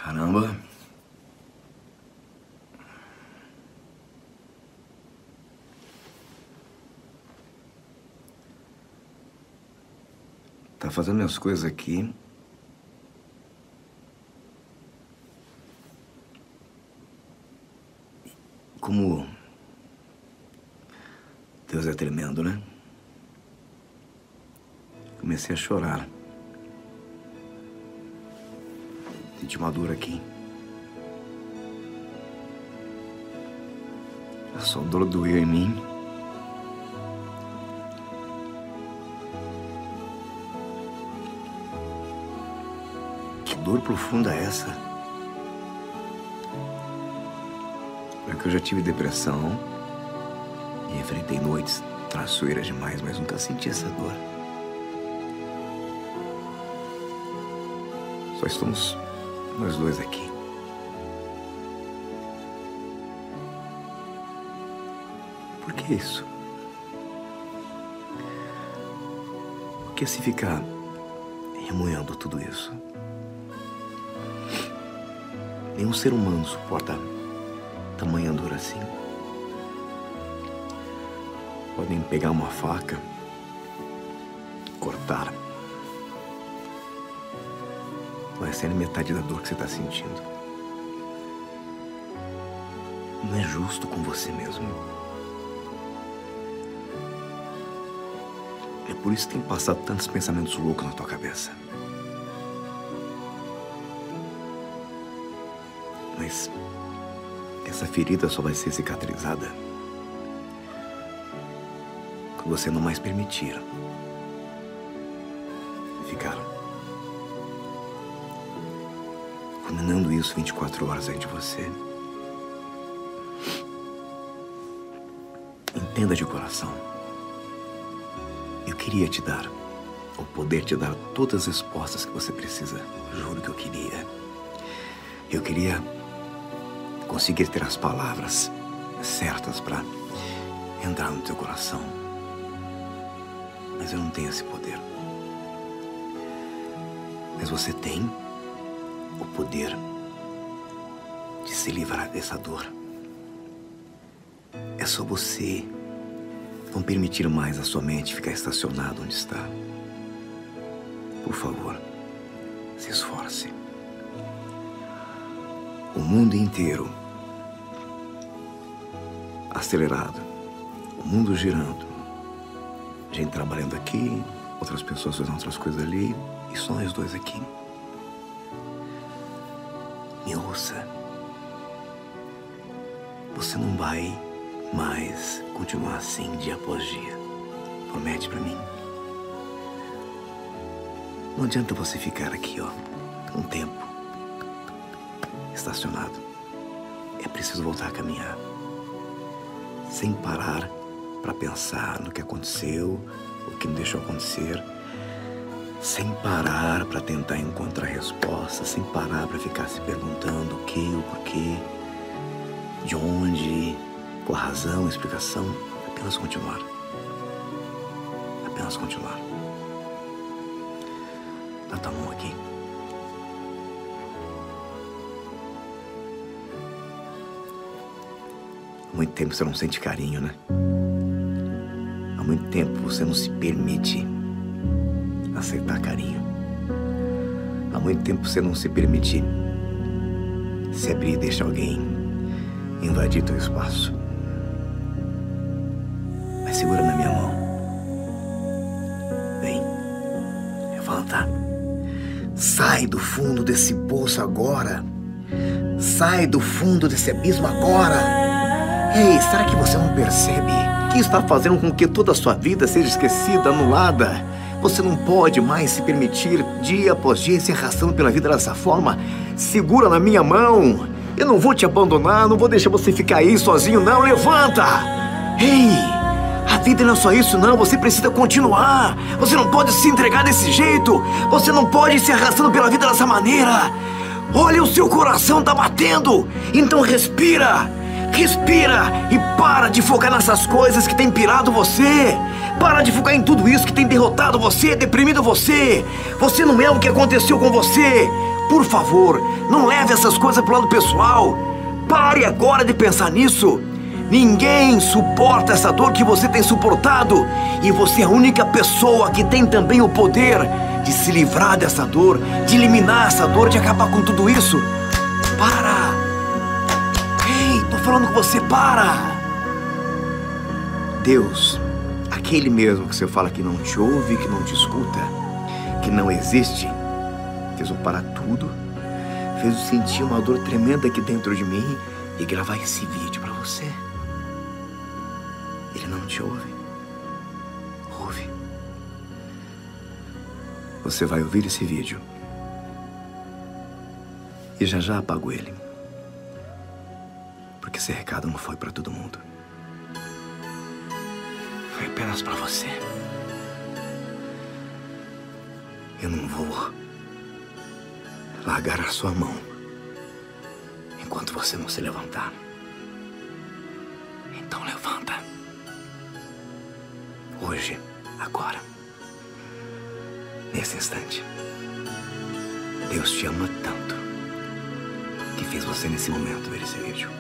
Caramba. Tá fazendo minhas coisas aqui. Como Deus é tremendo, né? Comecei a chorar. Senti uma dor aqui. A sua dor doeu em mim. Que dor profunda é essa? É que eu já tive depressão e enfrentei noites traiçoeiras demais, mas nunca senti essa dor. Só estamos nós dois aqui. Por que isso? Por que se ficar remoendo tudo isso? Nenhum ser humano suporta tamanha dor assim. Podem pegar uma faca, cortar. Vai ser metade da dor que você está sentindo. Não é justo com você mesmo. É por isso que tem passado tantos pensamentos loucos na tua cabeça. Mas essa ferida só vai ser cicatrizada quando você não mais permitir ficar condenando isso 24 horas aí de você. Entenda de coração. Eu queria te dar, ou poder te dar todas as respostas que você precisa. Juro que eu queria. Eu queria conseguir ter as palavras certas para entrar no teu coração. Mas eu não tenho esse poder. Mas você tem o poder de se livrar dessa dor. É só você não permitir mais a sua mente ficar estacionada onde está. Por favor, se esforce. O mundo inteiro acelerado, o mundo girando, gente trabalhando aqui, outras pessoas fazendo outras coisas ali, e só nós dois aqui. Me ouça. Você não vai mais continuar assim dia após dia. Promete pra mim. Não adianta você ficar aqui, ó, um tempo estacionado. É preciso voltar a caminhar. Sem parar para pensar no que aconteceu, o que não deixou acontecer. Sem parar para tentar encontrar respostas, sem parar para ficar se perguntando o que, o porquê, de onde, qual a razão, a explicação. Apenas continuar. Apenas continuar. Dá tua mão aqui. Há muito tempo você não sente carinho, né? Há muito tempo você não se permite aceitar carinho. Há muito tempo você não se permite se abrir e deixar alguém invadir teu espaço. Mas segura na minha mão. Vem. Levanta. Sai do fundo desse poço agora. Sai do fundo desse abismo agora. Ei, será que você não percebe que isso está fazendo com que toda a sua vida seja esquecida, anulada? Você não pode mais se permitir, dia após dia, se arrastando pela vida dessa forma. Segura na minha mão. Eu não vou te abandonar, não vou deixar você ficar aí sozinho, não. Levanta! Ei, a vida não é só isso, não. Você precisa continuar. Você não pode se entregar desse jeito. Você não pode se arrastando pela vida dessa maneira. Olha, o seu coração tá batendo. Então respira. Respira e para de focar nessas coisas que tem pirado você. Para de focar em tudo isso que tem derrotado você, deprimido você. Você não é o que aconteceu com você. Por favor, não leve essas coisas pro lado pessoal. Pare agora de pensar nisso. Ninguém suporta essa dor que você tem suportado. E você é a única pessoa que tem também o poder de se livrar dessa dor, de eliminar essa dor, de acabar com tudo isso. Para! Ei, tô falando com você, para! Deus, aquele mesmo que você fala que não te ouve, que não te escuta, que não existe, fez eu parar tudo, fez eu sentir uma dor tremenda aqui dentro de mim e gravar esse vídeo pra você. Ele não te ouve. Ouve. Você vai ouvir esse vídeo e já apago ele, porque esse recado não foi pra todo mundo. Foi apenas pra você. Eu não vou largar a sua mão enquanto você não se levantar. Então levanta. Hoje, agora, nesse instante. Deus te ama tanto que fez você nesse momento ver esse vídeo.